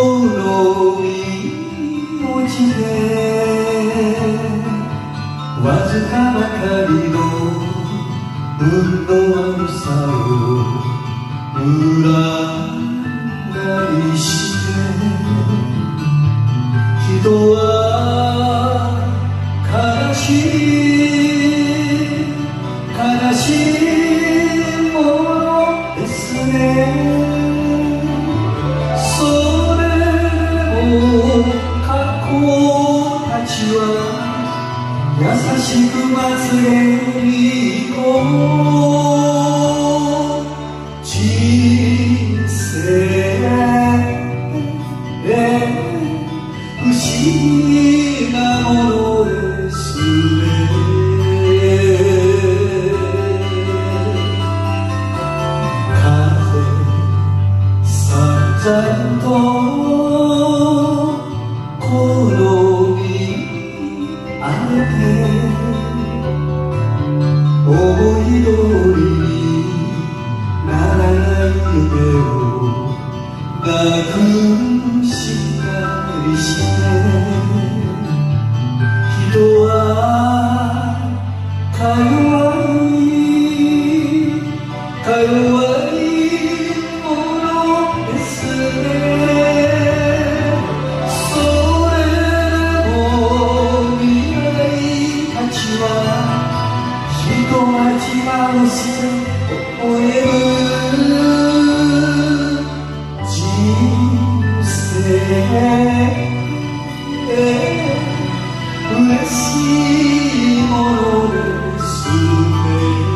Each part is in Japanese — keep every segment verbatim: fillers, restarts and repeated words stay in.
転び落ちてわずかばかりの運の悪さを裏返して人は悲しい悲しいものですね。それでも過去たちは優しくまつげに行こう。人生不思議なものですね。風さんざんと転び荒れて思い通りにならない夢を抱くしたりして人はか弱いか弱いものですね。それも未来たちは人は自慢して微笑む人生嬉しいものですね。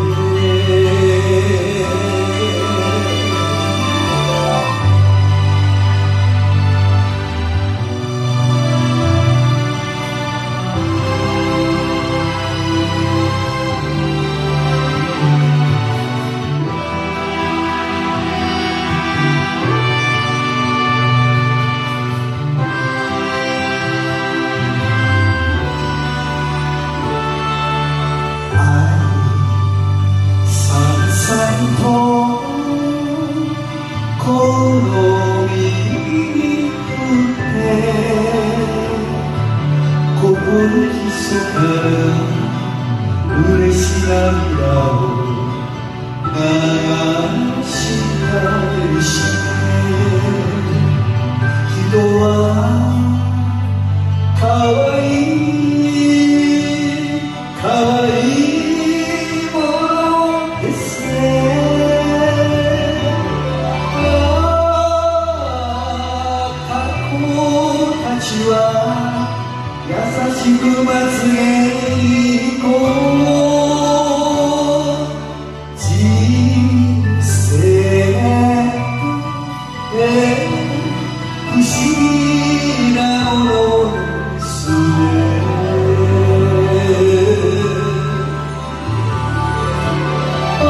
転びに降って心ひそから嬉し涙を流したりして人はかわいいかわいいものですね。優しくまつげに行こう。人生不思議なものですね。あ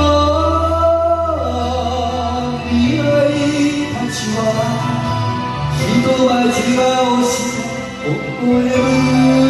あ未来たちは人は自我をして微笑む